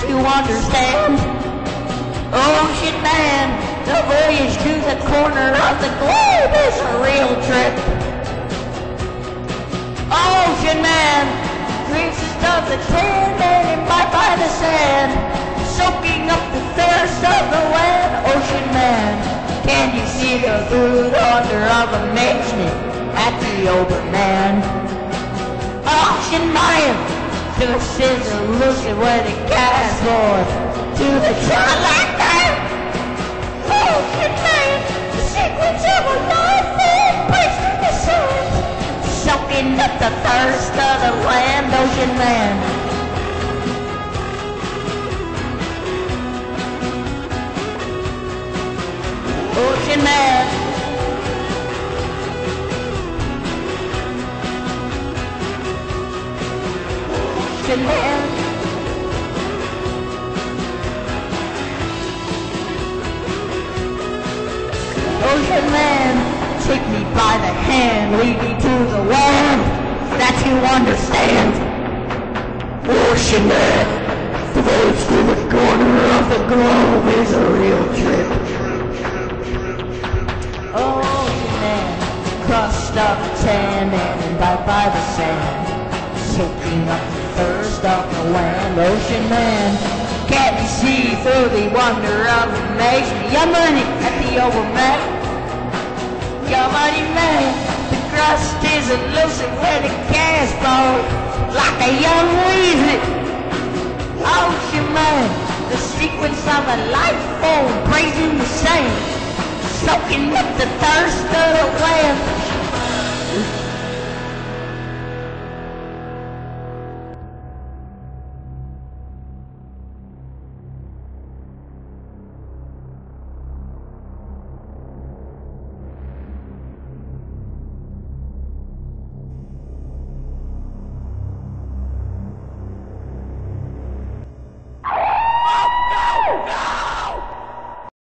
you understand? Ocean man, the voyage to the corner of the globe is a real trip. Ocean man, drinks of the tan and imbibed by the sand, soaking up the thirst of the land. Ocean man, can you see the blue wonder of amazement at the overman? Ocean man, this is illusion where the gas forth to the twilight night. Ocean man, the secrets of a life that breaks through the sun, soaking up the thirst of the land. Ocean man, ocean man, ocean man, ocean man, take me by the hand, lead me to the land that you understand. Ocean man, the voyage to the corner of the globe is a real trip. Ocean man, crust of tan and imbibed by the sand, soaking up the thirst of the land. Ocean man, can't you see through the wonder of amazement? Your money at the overman. Your money man, the crust is elusive when it gas falls like a young weasel. Ocean man, the sequence of a life form praising the same, soaking up the thirst of the